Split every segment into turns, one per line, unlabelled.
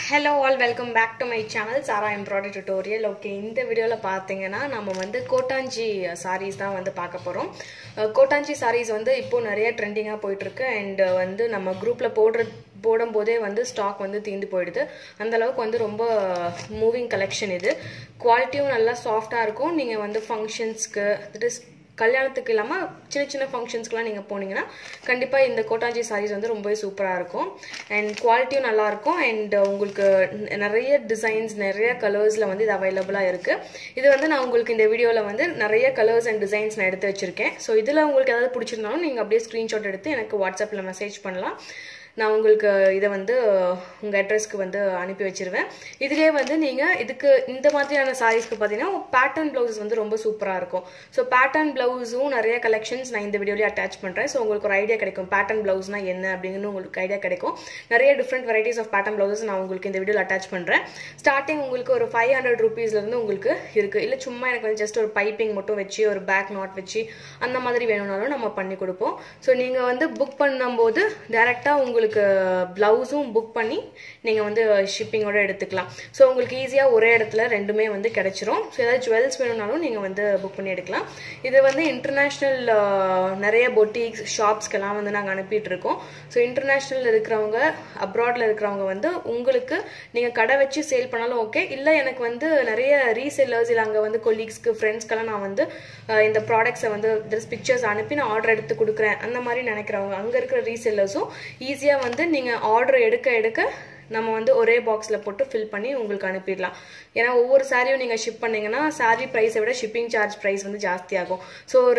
Hello all, welcome back to my channel Sara Embroidery Tutorial. Okay, இந்த வீடியோல பாத்தீங்கன்னா நம்ம வந்து கோட்டாஞ்சி sarees தான் வந்து பார்க்க போறோம். கோட்டாஞ்சி sarees வந்து இப்போ நிறைய ட்ரெண்டிங்கா போயிட்டு இருக்கு and வந்து நம்ம குரூப்ல போடும்போதே வந்து ஸ்டாக் வந்து தீந்து போயிடுது. அந்த அளவுக்கு வந்து ரொம்ப மூவிங் கலெக்ஷன் இது. குவாலிட்டியும் நல்லா சாஃப்ட்டா இருக்கும். நீங்க வந்து ஃபங்க்ஷன்ஸ்க்கு that is கல்யாணத்துக்கு இல்லாம சின்ன சின்ன ஃபங்க்ஷன்ஸ்க்குலாம் நீங்க போனீங்கன்னா கண்டிப்பா இந்த கோட்டாஞ்சி sarees வந்து ரொம்ப சூப்பரா இருக்கும் and குவாலிட்டியும் நல்லா இருக்கும் and உங்களுக்கு நிறைய டிசைன்ஸ் நிறைய கலர்ஸ்ல வந்து இது அவேலபிளா இருக்கு. இது வந்து நான் உங்களுக்கு இந்த வீடியோல வந்து நிறைய கலர்ஸ் and டிசைன்ஸ் நான் எடுத்து வச்சிருக்கேன். சோ இதுல உங்களுக்கு ஏதாவது பிடிச்சிருந்தாலும் நீங்க அப்படியே ஸ்கிரீன்ஷாட் எடுத்து எனக்கு வாட்ஸ்அப்ல மெசேஜ் பண்ணலாம். நான் உங்களுக்கு இத வந்து உங்க அட்ரஸ்க்கு வந்து அனுப்பி வச்சிருவேன். இதுலயே வந்து நீங்க இதுக்கு இந்த மாதிரியான sareesக்கு பாத்தீங்கன்னா பேட்டர்ன் ப்ளவுஸ் வந்து ரொம்ப சூப்பரா இருக்கும். சோ பேட்டர்ன் ப்ளவுஸும் நிறைய கலெக்ஷன்ஸ் நான் இந்த வீடியோல அட்டாச் பண்றேன். சோ உங்களுக்கு ஒரு ஐடியா கிடைக்கும் பேட்டர்ன் ப்ளவுஸ்னா என்ன அப்படிங்கன்னு உங்களுக்கு ஐடியா கிடைக்கும். நிறைய different varieties of pattern blouse நான் உங்களுக்கு இந்த வீடியோல அட்டாச் பண்றேன். ஸ்டார்டிங் உங்களுக்கு ஒரு 500 ரூபீஸ்ல இருந்து உங்களுக்கு இருக்கு. இல்ல சும்மா எனக்கு வந்து ஜஸ்ட் ஒரு பைப்பிங் மட்டும் வெச்சி ஒரு பேக் நாட் வெச்சி அந்த மாதிரி வேணும்னாலும் நம்ம பண்ணி கொடுப்போம். சோ நீங்க வந்து புக் பண்ணும்போது டைரக்டா உங்களுக்கு பிளவுஸும் புக் பண்ணி நீங்க வந்து ஷிப்பிங்கோட எடுத்துக்கலாம். சோ உங்களுக்கு ஈஸியா ஒரே இடத்துல ரெண்டுமே வந்து கிடைச்சிரும். சோ ஏதாவது ஜுவல்ஸ் வேணும்னாலும் நீங்க வந்து புக் பண்ணி எடுக்கலாம். இது வந்து இன்டர்நேஷனல் நிறைய பொட்டிக்ஸ் ஷாப்ஸ்க்கெல்லாம் வந்து நாங்க அனுப்பிட்டு இருக்கோம். சோ இன்டர்நேஷனல் இருக்கிறவங்க அப்ராட்ல இருக்கிறவங்க வந்து உங்களுக்கு நீங்க கடை வச்சு சேல் பண்ணாலும் ஓகே, இல்ல எனக்கு வந்து நிறைய ரீசெல்லர்ஸ் இல்ல அங்க வந்து கொலீக்ஸ்க்கு ஃப்ரெண்ட்ஸ்க்கெல்லாம் நான் வந்து இந்த ப்ராடக்ட்ஸை வந்து பிக்சர்ஸ் அனுப்பி நான் ஆர்டர் எடுத்து கொடுக்குறேன் அந்த மாதிரி நினைக்கிறவங்க அங்க இருக்கிற ரீசெல்லர்ஸும் ஈஸியா வந்து நீங்க ஆர்டர் எடுக்க நம்ம வந்து ஒரே பாக்ஸ்ல போட்டு ஃபில் பண்ணி உங்களுக்கு அனுப்பிடலாம். ஏன்னா ஒவ்வொரு சாரியும் நீங்க ஷிப் பண்ணீங்கன்னா சாரி பிரைஸை விட ஷிப்பிங் சார்ஜ் பிரைஸ் வந்து ஜாஸ்தி ஆகும். ஸோ ஒரு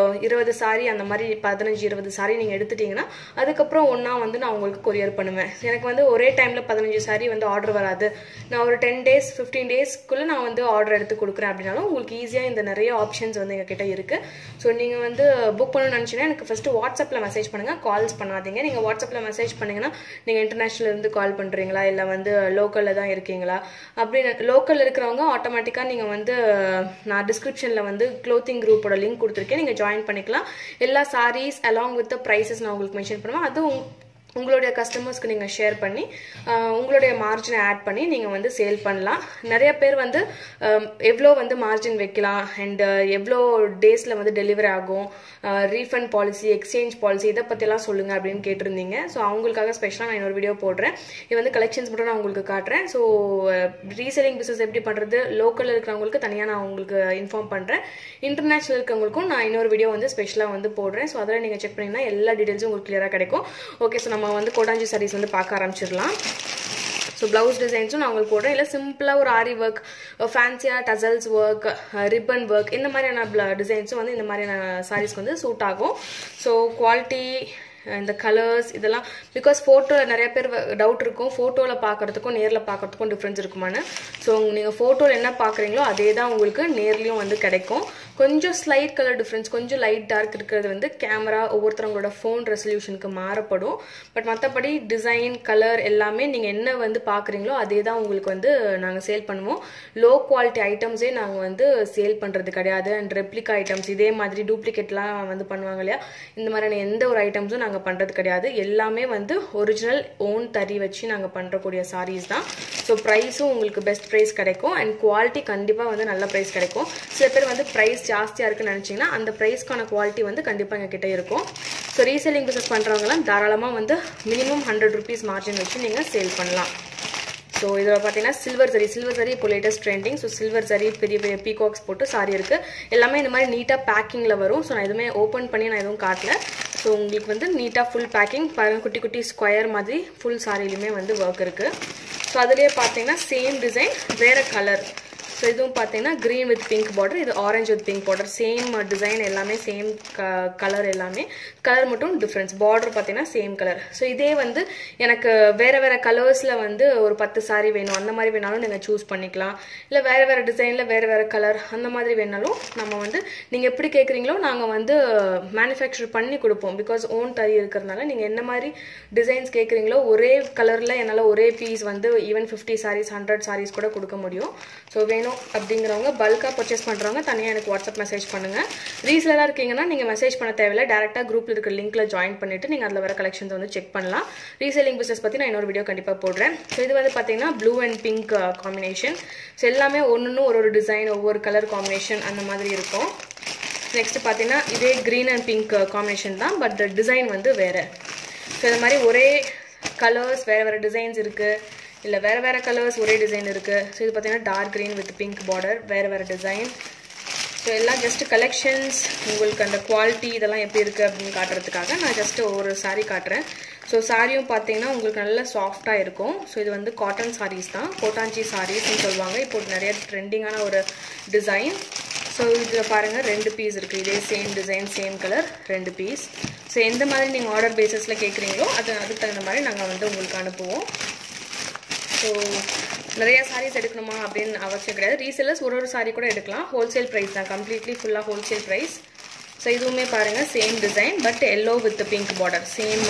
20 சாரி அந்த மாதிரி 15-20 சாரி நீங்க எடுத்துட்டீங்கன்னா அதுக்கப்புறம் ஒன்னா வந்து நான் உங்களுக்கு கொரியர் பண்ணுவேன். எனக்கு வந்து ஒரே டைம்ல 15 சாரி வந்து ஆர்டர் வராது, நான் ஒரு 10 days 15 daysக்குள்ள நான் வந்து ஆர்டர் எடுத்து கொடுக்குறேன் அப்படின்னாலும் உங்களுக்கு ஈஸியா இந்த நிறைய ஆப்ஷன்ஸ் வந்து எங்க கிட்ட இருக்கு. ஸோ நீங்க வந்து புக் பண்ணணும்னு நினைச்சீங்கன்னா எனக்கு ஃபர்ஸ்ட் வாட்ஸ்அப்ல மெசேஜ் பண்ணுங்க, கால்ஸ் பண்ணாதீங்க. நீங்க வாட்ஸ்அப்ல மெசேஜ் பண்ணீங்கன்னா நீங்க இன்டர்நேஷனல் இருந்து கால் பண்றீங்களா இல்ல வந்து லோக்கல்ல தான் இருக்கீங்களா அப்படின்னு லோக்கல்ல இருக்கிறவங்க ஆட்டோமேட்டிக்கா நீங்க வந்து நான் டிஸ்கிரிப்ஷன்ல வந்து க்ளோத்திங் குரூப்போட லிங்க் கொடுத்துருக்கேன், நீங்க ஜாயின் பண்ணிக்கலாம். எல்லா சாரீஸ் அலாங் வித் பிரைசஸ் நான் உங்களுக்கு மென்ஷன் பண்ணுவேன். அது உங்களுடைய கஸ்டமர்ஸ்க்கு நீங்க ஷேர் பண்ணி உங்களுடைய மார்ஜினை ஆட் பண்ணி நீங்க வந்து சேல் பண்ணலாம். நிறைய பேர் வந்து எவ்வளோ வந்து மார்ஜின் வைக்கலாம் அண்ட் எவ்வளோ டேஸ்ல வந்து டெலிவரி ஆகும், ரீஃபண்ட் பாலிசி எக்ஸ்சேஞ்ச் பாலிசி இதை பத்திலாம் சொல்லுங்க அப்படின்னு கேட்டிருந்தீங்க. ஸோ அவங்களுக்காக ஸ்பெஷலாக நான் இன்னொரு வீடியோ போடுறேன். இது வந்து கலெக்ஷன்ஸ் மட்டும் நான் உங்களுக்கு காட்டுறேன். ஸோ ரீசேலிங் பிசினஸ் எப்படி பண்றது லோக்கல்ல இருக்கிறவங்களுக்கு தனியாக நான் உங்களுக்கு இன்ஃபார்ம் பண்றேன். இன்டர்நேஷனல் இருக்கிறவங்களுக்கும் நான் இன்னொரு வீடியோ வந்து ஸ்பெஷலாக வந்து போடுறேன். ஸோ அதில் நீங்க செக் பண்ணீங்கன்னா எல்லா டீடைல்ஸும் உங்களுக்கு கிளியரா கிடைக்கும். ஓகே, ஸோ நம்ம வந்து கோட்டாஞ்சி sarees வந்து பார்க்க ஆரம்பிச்சிடலாம். ஸோ பிளவுஸ் டிசைன்ஸும் நான் உங்களுக்கு போடுறேன். இல்லை சிம்பிளாக ஒரு ஆரி ஒர்க், ஃபேன்சியாக டசல்ஸ் ஒர்க், ரிப்பன் ஒர்க் இந்த மாதிரியான டிசைன்ஸும் வந்து இந்த மாதிரியான சாரீஸ்க்கு வந்து சூட் ஆகும். ஸோ குவாலிட்டி இந்த கலர்ஸ் இதெல்லாம் பிகாஸ் ஃபோட்டோவில் நிறைய பேர் டவுட் இருக்கும், ஃபோட்டோவில் பார்க்கறதுக்கும் நேரில் பார்க்கறதுக்கும் டிஃப்ரென்ஸ் இருக்குமான்னு. ஸோ நீங்கள் ஃபோட்டோவில் என்ன பார்க்குறீங்களோ அதே தான் உங்களுக்கு நேர்லையும் வந்து கிடைக்கும். கொஞ்சம் ஸ்லைட் கலர் டிஃப்ரென்ஸ், கொஞ்சம் லைட் டார்க் இருக்கிறது வந்து கேமரா ஒவ்வொருத்தவங்களோட ஃபோன் ரெசல்யூஷனுக்கு மாறப்படும். பட் மற்றபடி டிசைன் கலர் எல்லாமே நீங்கள் என்ன வந்து பார்க்குறீங்களோ அதே தான் உங்களுக்கு வந்து நாங்கள் சேல் பண்ணுவோம். லோ குவாலிட்டி ஐட்டம்ஸே நாங்கள் வந்து சேல் பண்ணுறது கிடையாது. அண்ட் ரெப்ளிகா ஐட்டம்ஸ் இதே மாதிரி டூப்ளிகேட்லாம் வந்து பண்ணுவாங்க இல்லையா, இந்த மாதிரியான எந்த ஒரு ஐட்டம்ஸும் நாங்கள் பண்ணுறது கிடையாது. எல்லாமே வந்து ஒரிஜினல் ஓன் தறி வச்சு நாங்கள் பண்ணுறக்கூடிய சாரீஸ் தான். ஸோ ப்ரைஸும் உங்களுக்கு பெஸ்ட் ப்ரைஸ் கிடைக்கும் அண்ட் குவாலிட்டி கண்டிப்பாக வந்து நல்ல ப்ரைஸ் கிடைக்கும். சில பேர் வந்து ப்ரைஸ் ஜாஸ்தியாக இருக்குன்னு நினச்சிங்கன்னா அந்த ப்ரைஸ்க்கான குவாலிட்டி வந்து கண்டிப்பாக எங்கள் கிட்ட இருக்கும். ஸோ ரீசேலிங் பிஸ்னஸ் பண்ணுறவங்களாம் தாராளமாக வந்து மினிமம் 100 rupees மார்ஜின் வச்சு நீங்கள் சேல் பண்ணலாம். ஸோ இதில் பார்த்தீங்கன்னா சில்வர் சரி இப்போ லேட்டஸ்ட் ட்ரெண்டிங். ஸோ சில்வர் சரி பெரிய பெரிய பீகாக்ஸ் போட்டு சாரி இருக்குது. எல்லாமே இந்த மாதிரி நீட்டாக பேக்கிங்கில் வரும். ஸோ நான் எதுவுமே ஓப்பன் பண்ணி நான் எதுவும் காட்டல. ஸோ உங்களுக்கு வந்து நீட்டாக ஃபுல் பேக்கிங் பாருங்கள், குட்டி குட்டி ஸ்கொயர் மாதிரி ஃபுல் சாரிலையுமே வந்து ஒர்க் இருக்குது. ஸோ அதுலேயே பார்த்தீங்கன்னா சேம் டிசைன் வேறு கலர். ஸோ இதுவும் பார்த்தீங்கன்னா க்ரீன் வித் பிங்க் பார்டர், இது orange with pink border, same design எல்லாமே சேம் கலர், எல்லாமே கலர் மட்டும் டிஃப்ரென்ஸ், பார்டர் பார்த்தீங்கன்னா சேம் கலர். ஸோ இதே வந்து எனக்கு வேறு கலர்ஸில் வந்து ஒரு 10 சாரி வேணும் அந்த மாதிரி வேணாலும் நீங்கள் சூஸ் பண்ணிக்கலாம். இல்லை வேறு டிசைனில் வேறு கலர் அந்த மாதிரி வேணாலும் நம்ம வந்து நீங்கள் எப்படி கேட்குறீங்களோ நாங்கள் வந்து மேனுஃபேக்சர் பண்ணி கொடுப்போம். பிகாஸ் ஓன் தறி இருக்கிறதுனால நீங்கள் என்ன மாதிரி டிசைன்ஸ் கேட்குறீங்களோ ஒரே கலரில் என்னால் ஒரே பீஸ் வந்து ஈவன் 50 sarees 100 sarees கூட கொடுக்க முடியும். ஸோ வேணும் வேணும் அப்படிங்கிறவங்க பல்காக பர்ச்சேஸ் பண்ணுறவங்க தனியாக எனக்கு வாட்ஸ்அப் மெசேஜ் பண்ணுங்கள். ரீசெலராக இருக்கீங்கன்னா நீங்கள் மெசேஜ் பண்ண தேவையில்லை, டேரெக்டாக குரூப்பில் இருக்கிற லிங்க்கில் ஜாயின் பண்ணிவிட்டு நீங்கள் அதில் வர கலெக்ஷன்ஸ் வந்து செக் பண்ணலாம். ரீசேலிங் பிஸ்னஸ் பற்றி நான் இன்னொரு வீடியோ கண்டிப்பாக போடுறேன். ஸோ இது வந்து பார்த்தீங்கன்னா blue and pink combination. So எல்லாமே ஒன்று ஒரு டிசைன், ஒவ்வொரு கலர் காம்பினேஷன் அந்த மாதிரி இருக்கும். நெக்ஸ்ட் பார்த்தீங்கன்னா இதே க்ரீன் அண்ட் பிங்க் காம்பினேஷன் தான், பட் டிசைன் வந்து வேறு. ஸோ இந்த மாதிரி ஒரே கலர்ஸ் வேறு டிசைன்ஸ் இருக்குது, இல்லை வேறு கலர்ஸ் ஒரே டிசைன் இருக்குது. ஸோ இது பார்த்தீங்கன்னா dark green with pink border, வேறு டிசைன். ஸோ எல்லாம் ஜஸ்ட் கலெக்ஷன்ஸ், உங்களுக்கு அந்த குவாலிட்டி இதெல்லாம் எப்படி இருக்குது அப்படின்னு காட்டுறதுக்காக நான் ஜஸ்ட்டு ஒரு சாரீ காட்டுறேன். ஸோ சாரியும் பார்த்தீங்கன்னா உங்களுக்கு நல்ல சாஃப்டாக இருக்கும். ஸோ இது வந்து காட்டன் சாரீஸ் தான், கோட்டாஞ்சி சாரீஸ்ன்னு சொல்லுவாங்க. இப்போ நிறைய ட்ரெண்டிங்கான ஒரு டிசைன். ஸோ இதில் பாருங்கள் 2 பீஸ் இருக்குது, இதே same design same colour 2 piece. So எந்த மாதிரி நீங்கள் ஆர்டர் பேசிஸில் கேட்குறீங்களோ அதுக்கு தகுந்த மாதிரி நாங்கள் வந்து உங்களுக்கு அனுப்புவோம். ஸோ நிறையா சாரீஸ் எடுக்கணுமா அப்படின்னு அவசியம் கிடையாது. ரீசெல்லர்ஸ் ஒரு சாரீ கூட எடுக்கலாம். ஹோல்சேல் ப்ரைஸ் தான், கம்ப்ளீட்லி ஃபுல்லாக ஹோல்சேல் ப்ரைஸ். ஸோ இதுவுமே பாருங்கள் same design, but yellow with pink border,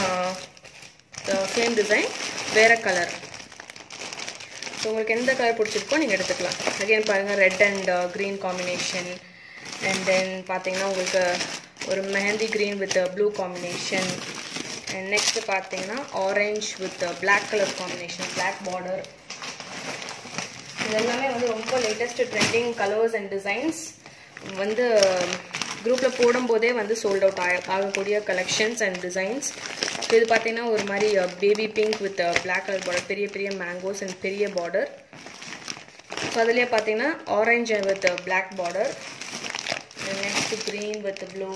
same design வேறு கலர். ஸோ உங்களுக்கு எந்த கலர் பிடிச்சிருக்கோ நீங்கள் எடுத்துக்கலாம். அகைன் பாருங்கள் red and green combination. And then பார்த்தீங்கன்னா உங்களுக்கு ஒரு mehndi green with blue combination. And next பார்த்தீங்கன்னா orange with black colour combination, black border. இதெல்லாமே வந்து ரொம்ப latest trending colours and designs வந்து குரூப்பில் போடும்போதே வந்து சோல்ட் அவுட் ஆகக்கூடிய கலெக்ஷன்ஸ் அண்ட் டிசைன்ஸ். ஸோ இது பார்த்தீங்கன்னா ஒரு மாதிரி baby pink with black colour border, பெரிய மேங்கோஸ் அண்ட் பெரிய பார்டர். ஸோ அதுலேயே பார்த்தீங்கன்னா orange with black border. Next green with blue,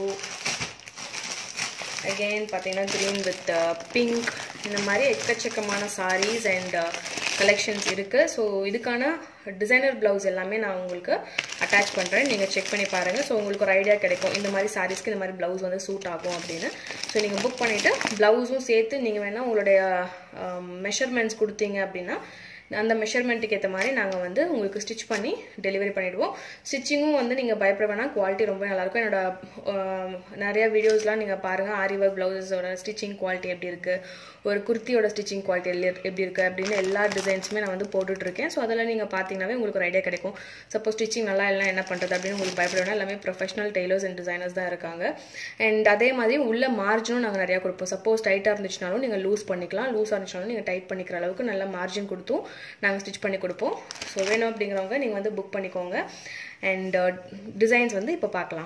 again பார்த்தீங்கன்னா க்ரீன் வித் பிங்க். இந்த மாதிரி எக்கச்சக்கமான சாரீஸ் அண்ட் கலெக்ஷன்ஸ் இருக்குது. ஸோ இதுக்கான டிசைனர் ப்ளவுஸ் எல்லாமே நான் உங்களுக்கு அட்டாச் பண்ணுறேன், நீங்கள் செக் பண்ணி பாருங்கள். ஸோ உங்களுக்கு ஒரு ஐடியா கிடைக்கும் இந்த மாதிரி சாரீஸ்க்கு இந்த மாதிரி ப்ளவுஸ் வந்து சூட் ஆகும் அப்படின்னு. ஸோ நீங்கள் புக் பண்ணிவிட்டு ப்ளவுஸும் சேர்த்து நீங்கள் வேணால் உங்களுடைய மெஷர்மெண்ட்ஸ் கொடுத்தீங்க அப்படின்னா அந்த மெஷர்மெண்ட்டுக்கு ஏற்ற மாதிரி நாங்கள் வந்து உங்களுக்கு ஸ்டிச் பண்ணி டெலிவரி பண்ணிவிடுவோம். ஸ்டிச்சிங்கும் வந்து நீங்கள் பயப்பட வேணாம், குவாலிட்டி ரொம்ப நல்லாயிருக்கும். என்னோட நிறையா வீடியோஸ்லாம் நீங்கள் பாருங்கள், ஆரி ஒர்க் ப்ளவுஸஸோட ஸ்டிச்சிங் குவாலிட்டி எப்படி இருக்குது, ஒரு குர்த்தியோட ஸ்டிச்சிங் குவாலிட்டி எப்படி இருக்குது அப்படின்னு எல்லா டிசைன்ஸுமே நான் வந்து போட்டுட்ருக்கேன். ஸோ அதெல்லாம் நீங்கள் பார்த்தீங்கன்னாவே உங்களுக்கு ஒரு ஐடியா கிடைக்கும். சப்போஸ் ஸ்டிச்சிங் நல்லா இல்லை என்ன பண்ணுறது அப்படின்னு உங்களுக்கு பயப்பட வேணாம், எல்லாமே ப்ரொஃபஷனல் டெய்லர்ஸ் அண்ட் டிசைனர்ஸ் தான் இருக்காங்க. அண்ட் அதே மாதிரி உள்ள மார்ஜினும் நாங்கள் நிறையா கொடுப்போம். சப்போஸ் டைட்டாக இருந்துச்சுனாலும் நீங்கள் லூஸ் பண்ணிக்கலாம், லூஸாக இருந்துச்சுனாலும் நீங்கள் டைட் பண்ணிக்கிற அளவுக்கு நல்ல மார்ஜின் கொடுத்தும் நாங்கள் ஸ்டிச் பண்ணி கொடுப்போம். ஸோ வேணும் அப்படிங்கிறவங்க நீங்கள் வந்து புக் பண்ணிக்கோங்க. அண்ட் டிசைன்ஸ் வந்து இப்போ பார்க்கலாம்.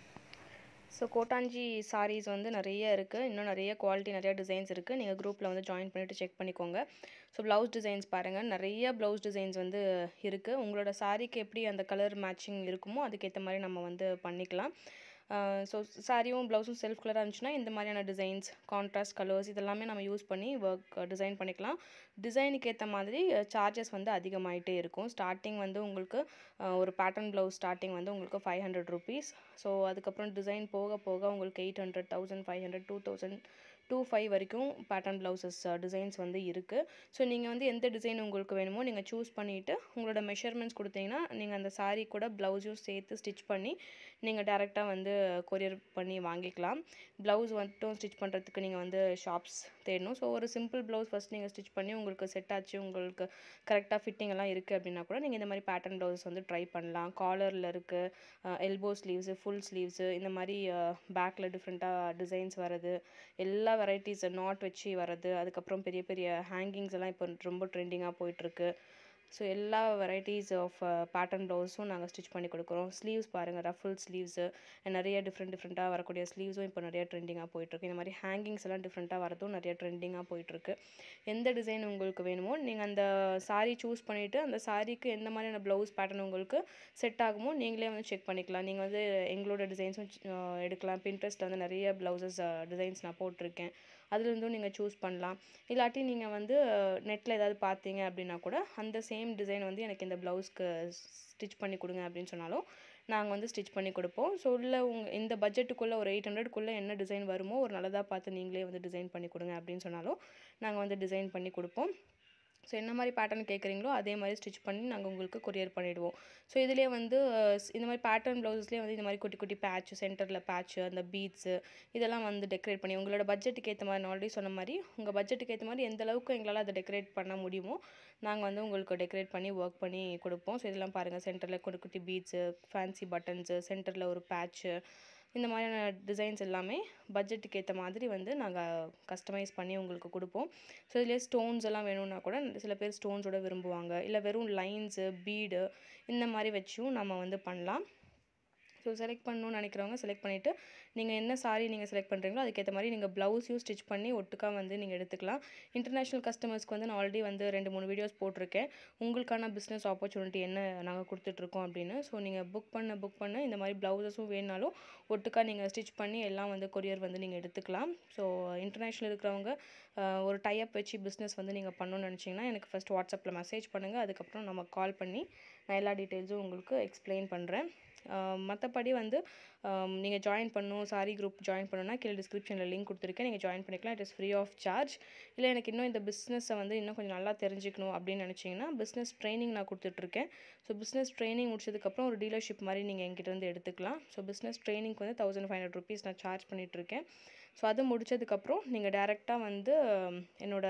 ஸோ கோட்டாஞ்சி சாரீஸ் வந்து நிறைய இருக்குது, இன்னும் நிறைய குவாலிட்டி நிறைய டிசைன்ஸ் இருக்குது. நீங்கள் குரூப்பில் வந்து ஜாயின் பண்ணிவிட்டு செக் பண்ணிக்கோங்க. ஸோ ப்ளவுஸ் டிசைன்ஸ் பாருங்கள், நிறைய ப்ளவுஸ் டிசைன்ஸ் வந்து இருக்குது. உங்களோட சாரீக்கு எப்படி அந்த கலர் மேட்சிங் இருக்குமோ அதுக்கேற்ற மாதிரி நம்ம வந்து பண்ணிக்கலாம். ஸோ சாரியும் ப்ளவுஸும் செல்ஃப் கலராக இருந்துச்சுன்னா இந்த மாதிரியான டிசைன்ஸ், கான்ட்ராஸ்ட் கலர்ஸ் இதெல்லாமே நம்ம யூஸ் பண்ணி ஒர்க் டிசைன் பண்ணிக்கலாம். டிசைனுக்கு ஏற்ற மாதிரி சார்ஜஸ் வந்து அதிகமாகிட்டே இருக்கும். ஸ்டார்டிங் வந்து உங்களுக்கு ஒரு பேட்டர்ன் ப்ளவுஸ் ஸ்டார்டிங் வந்து உங்களுக்கு 500 ருபீஸ். ஸோ அதுக்கப்புறம் டிசைன் போக போக உங்களுக்கு 800, 1500, 2000, 25 வரைக்கும் பேட்டர்ன் ப்ளவுசஸ் டிசைன்ஸ் வந்து இருக்குது. ஸோ நீங்கள் வந்து எந்த டிசைன் உங்களுக்கு வேணுமோ நீங்கள் சூஸ் பண்ணிவிட்டு உங்களோட மெஷர்மெண்ட்ஸ் கொடுத்தீங்கன்னா நீங்கள் அந்த சாரீ கூட ப்ளவுஸையும் சேர்த்து ஸ்டிச் பண்ணி நீங்கள் டேரெக்டாக வந்து கொரியர் பண்ணி வாங்கிக்கலாம். ப்ளவுஸ் மட்டும் ஸ்டிச் பண்ணுறதுக்கு நீங்கள் வந்து ஷாப்ஸ் தேடணும். ஸோ ஒரு சிம்பிள் ப்ளவுஸ் ஃபஸ்ட் நீங்கள் ஸ்டிச் பண்ணி உங்களுக்கு செட் ஆச்சு, உங்களுக்கு கரெக்டாக ஃபிட்டிங் எல்லாம் இருக்குது அப்படின்னா கூட நீங்கள் இந்த மாதிரி பேட்டர்ன் ப்ளவுஸ் வந்து ட்ரை பண்ணலாம். காலரில் இருக்குது, எல்போ ஸ்லீவ்ஸு, ஃபுல் ஸ்லீவ்ஸு, இந்த மாதிரி பேக்கில் டிஃப்ரெண்ட்டாக டிசைன்ஸ் வர்றது, எல்லா வெரைட்டிஸ் நாட் வச்சு வர்றது, அதுக்கப்புறம் பெரிய பெரிய ஹேங்கிங்ஸ் எல்லாம் இப்போ ரொம்ப ட்ரெண்டிங்காக போயிட்டுருக்கு. ஸோ எல்லா வெரைட்டிஸ் ஆஃப் பேட்டர்ன் ப்ளவுஸும் நாங்கள் ஸ்டிச் பண்ணி கொடுக்குறோம். ஸ்லீவ்ஸ் பாருங்கள், ரஃபுல் ஸ்லீவ்ஸு, நிறைய டிஃப்ரெண்ட்டாக வரக்கூடிய ஸ்லீவ்ஸும் இப்போ நிறைய ட்ரெண்டிங்காக போயிட்டுருக்கு. இந்த மாதிரி ஹேங்கிங்ஸ் எல்லாம் டிஃப்ரெண்ட்டாக வரதும் நிறைய ட்ரெண்டிங்காக போயிட்டுருக்கு. எந்த டிசைன் உங்களுக்கு வேணுமோ நீங்கள் அந்த சாரீ சூஸ் பண்ணிவிட்டு அந்த சாரீக்கு எந்த மாதிரியான ப்ளவுஸ் பேட்டர்ன் உங்களுக்கு செட் ஆகுமோ நீங்களே வந்து செக் பண்ணிக்கலாம். நீங்கள் வந்து எங்களோட டிசைன்ஸும் எடுக்கலாம். பின்ட்ரெஸ்ட்டில் வந்து நிறைய ப்ளவுசஸ் டிசைன்ஸ் நான் போட்டிருக்கேன், அதுலேருந்தும் நீங்கள் சூஸ் பண்ணலாம். இல்லாட்டி நீங்கள் வந்து நெட்டில் ஏதாவது பார்த்தீங்க அப்படின்னா கூட அந்த சேம் டிசைன் வந்து எனக்கு இந்த ப்ளவுஸ்க்கு ஸ்டிச் பண்ணி கொடுங்க அப்படின்னு சொன்னாலும் நாங்கள் வந்து ஸ்டிச் பண்ணி கொடுப்போம். ஸோ இல்லை இந்த பட்ஜெட்டுக்குள்ளே ஒரு 800க்குள்ளே என்ன டிசைன் வருமோ ஒரு நல்லதாக பார்த்து நீங்களே வந்து டிசைன் பண்ணி கொடுங்க அப்படின்னு சொன்னாலும் நாங்கள் வந்து டிசைன் பண்ணி கொடுப்போம். ஸோ என்ன மாதிரி பேட்டர்ன் கேட்குறீங்களோ அதே மாதிரி ஸ்டிச் பண்ணி நாங்கள் உங்களுக்கு கொரியர் பண்ணிவிடுவோம். ஸோ இதிலே வந்து இந்த மாதிரி பேட்டர்ன் ப்ளவுஸ்லேயே வந்து இந்த மாதிரி குட்டி குட்டி பேட்ச், சென்டரில் பேட்ச்சு, அந்த பீட்ஸு இதெல்லாம் வந்து டெக்கரேட் பண்ணி உங்களோட பட்ஜெட்டுக்கு ஏற்ற மாதிரி, நான் ஆல்ரெடி சொன்ன மாதிரி உங்கள் பட்ஜெட்டுக்கு ஏற்ற மாதிரி எந்த அளவுக்கு எங்களால் அதை டெக்கரேட் பண்ண முடியுமோ நாங்கள் வந்து உங்களுக்கு டெக்கரேட் பண்ணி ஒர்க் பண்ணி கொடுப்போம். ஸோ இதெல்லாம் பாருங்கள், சென்டரில் குட்டி குட்டி பீட்ஸு, ஃபேன்சி பட்டன்ஸு, சென்டரில் ஒரு பேட்ச்சு, இந்த மாதிரியான டிசைன்ஸ் எல்லாமே பட்ஜெட்டுக்கு ஏற்ற மாதிரி வந்து நாங்கள் கஸ்டமைஸ் பண்ணி உங்களுக்கு கொடுப்போம். ஸோ இதிலே ஸ்டோன்ஸ் எல்லாம் வேணும்னா கூட சில பேர் ஸ்டோன்ஸோட விரும்புவாங்க, இல்லை வெறும் லைன்ஸு, பீடு இந்த மாதிரி வச்சும் நம்ம வந்து பண்ணலாம். ஸோ செலக்ட் பண்ணணும்னு நினைக்கிறவங்க செலக்ட் பண்ணிவிட்டு நீங்கள் என்ன சாரீ நீங்கள் செலக்ட் பண்ணுறீங்களோ அதுக்கேற்ற மாதிரி நீங்கள் ப்ளவுஸையும் ஸ்டிச் பண்ணி ஒட்டுக்கா வந்து நீங்கள் எடுத்துக்கலாம். இன்டர்நேஷ்னல் கஸ்டமர்ஸ்க்கு வந்து நான் ஆல்ரெடி வந்து 2-3 வீடியோஸ் போட்டிருக்கேன், உங்களுக்கான பிஸ்னஸ் ஆப்பர்ச்சுனிட்டி என்ன நாங்கள் கொடுத்துட்ருக்கோம் அப்படின்னு. ஸோ நீங்கள் புக் பண்ண இந்த மாதிரி ப்ளவுஸஸும் வேணுனாலும் ஒட்டுக்கா நீங்கள் ஸ்டிச் பண்ணி எல்லாம் வந்து கொரியர் வந்து நீங்கள் எடுத்துக்கலாம். ஸோ இன்டர்நேஷ்னல் இருக்கிறவங்க ஒரு டைப் வச்சு பிஸ்னஸ் வந்து நீங்கள் பண்ணணும்னு நினச்சிங்கன்னா எனக்கு ஃபஸ்ட் வாட்ஸ்அப்பில் மெசேஜ் பண்ணுங்கள், அதுக்கப்புறம் நம்ம கால் பண்ணி நான் எல்லா டீட்டெயில்ஸும் உங்களுக்கு எக்ஸ்பிளைன் பண்ணுறேன். மற்றபடி வந்து நீங்கள் ஜாயின் பண்ணணும், சாரி குரூப் ஜாயின் பண்ணணும்னா கீழே டிஸ்கிரிப்ஷனில் லிங்க் கொடுத்துருக்கேன், நீங்கள் ஜாயின் பண்ணிக்கலாம். It is free of charge. இல்லை எனக்கு இன்னும் இந்த பிஸ்னஸை வந்து இன்னும் கொஞ்சம் நல்லா தெரிஞ்சுக்கணும் அப்படின்னு நினச்சிங்கன்னா பிஸ்னஸ் ட்ரைனிங் நான் கொடுத்துட்ருக்கேன். ஸோ பிஸ்னஸ் ட்ரைனிங் முடிச்சதுக்கப்புறம் ஒரு டீலர்ஷிப் மாதிரி நீங்கள் என்கிட்ட வந்து எடுத்துக்கலாம். ஸோ பிஸ்னஸ் ட்ரைனிங்க்கு வந்து 1500 rupees நான் சார்ஜ் பண்ணிகிட்ருக்கேன். ஸோ அது முடிச்சதுக்கப்புறம் நீங்கள் டேரெக்டாக வந்து என்னோட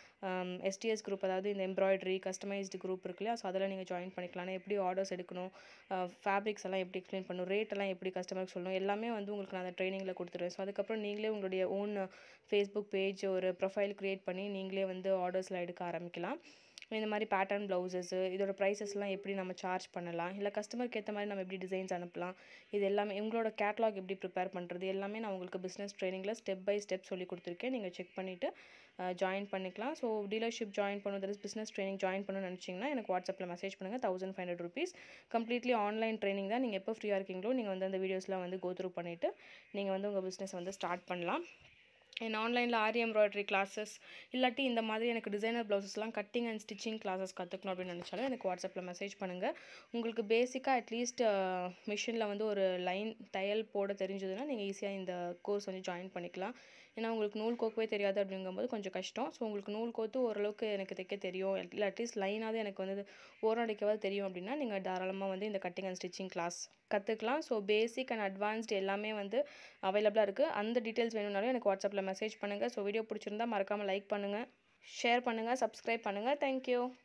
STS குரூப், அதாவது இந்த எம்ப்ராய்டரி கஸ்டமைஸ்டு குரூப் இருக்கு இல்லையா, ஸோ அதில் நீங்கள் ஜாயின் பண்ணிக்கலாம். எப்படி ஆர்டர்ஸ் எடுக்கணும், ஃபேப்ரிக்ஸ் எல்லாம் எப்படி எக்ஸ்பிளைன் பண்ணணும், ரேட் எல்லாம் எப்படி கஸ்டமருக்கு சொல்லணும், எல்லாமே வந்து உங்களுக்கு நான் அந்த ட்ரைனிங்கில் கொடுத்துருவேன். ஸோ அதுக்கப்புறம் நீங்களே உங்களுடைய ஓன் ஃபேஸ்புக் பேஜ், ஒரு ப்ரொஃபைல் க்ரியேட் பண்ணி நீங்களே வந்து ஆர்டர்ஸ்லாம் எடுக்க ஆரம்பிக்கலாம். இந்த மாதிரி பேட்டர்ன் ப்ளவுஸஸ்ஸு இதோட ப்ரைஸஸ்லாம் எப்படி நம்ம சார்ஜ் பண்ணலாம், இல்லை கஸ்டமருக்கு ஏற்ற மாதிரி நம்ம எப்படி டிசைன்ஸ் அனுப்பலாம், இது எல்லாமே உங்களோட கேட்லாக் எப்படி ப்ரிப்பேர் பண்ணுறது எல்லாமே நான் உங்களுக்கு பிஸ்னஸ் ட்ரைனிங்கில் ஸ்டெப் பை ஸ்டெப் சொல்லி கொடுத்துருக்கேன். நீங்கள் செக் பண்ணிவிட்டு ஜாயின் பண்ணிக்கலாம். ஸோ டீலர்ஷிப் ஜாயின் பண்ணணும், பிஸ்னஸ் ட்ரைனிங் ஜாயின் பண்ணணும்னு நினச்சிங்கன்னா எனக்கு வாட்ஸ்அப்பில் மெசேஜ் பண்ணுங்கள். 1500 rupees கம்ப்ளீட்லி ஆன்லைன் ட்ரைனிங் தான். நீங்கள் எப்போ ஃப்ரீயாக இருக்கீங்களோ நீங்கள் வந்து அந்த வீடியோஸ்லாம் வந்து கோ த்ரூ பண்ணிவிட்டு நீங்கள் வந்து உங்கள் பிஸ்னஸ் வந்து ஸ்டார்ட் பண்ணலாம். என் ஆன்லைனில் ஆரி எம்ப்ராய்டரி கிளாஸஸ் இல்லாட்டி இந்த மாதிரி எனக்கு டிசைனர் ப்ளவுஸஸ்லாம் கட்டிங் அண்ட் ஸ்டிச்சிங் கிளாஸஸ் கற்றுக்கணும் அப்படின்னு நினச்சாலும் எனக்கு வாட்ஸ்அப்பில் மெசேஜ் பண்ணுங்கள். உங்களுக்கு பேசிக்காக அட்லீஸ்ட் மிஷினில் வந்து ஒரு லைன் தையல் போட தெரிஞ்சதுன்னா நீங்கள் ஈஸியாக இந்த கோர்ஸ் வந்து ஜாயின் பண்ணிக்கலாம். ஏன்னா உங்களுக்கு நூல் கோக்கவே தெரியாது அப்படிங்கும்போது கொஞ்சம் கஷ்டம். ஸோ உங்களுக்கு நூல் கோத்து ஓரளவுக்கு எனக்கு தைக்க தெரியும், இல்லை அட்லீஸ்ட் லைனாவது எனக்கு வந்து ஓரடிக்கவாது தெரியும் அப்படின்னா நீங்கள் தாராளமாக வந்து இந்த கட்டிங் அண்ட் ஸ்டிச்சிங் கிளாஸ் கற்றுக்கலாம். ஸோ பேசிக் அண்ட் அட்வான்ஸ்டு எல்லாமே வந்து அவைலபிளாக இருக்குது. அந்த டீட்டெயில்ஸ் வேணும்னாலும் எனக்கு வாட்ஸ்அப்பில் மெசேஜ் பண்ணுங்கள். ஸோ வீடியோ பிடிச்சிருந்தா மறக்காமல் லைக் பண்ணுங்கள், ஷேர் பண்ணுங்கள், சப்ஸ்கிரைப் பண்ணுங்கள். தேங்க்யூ.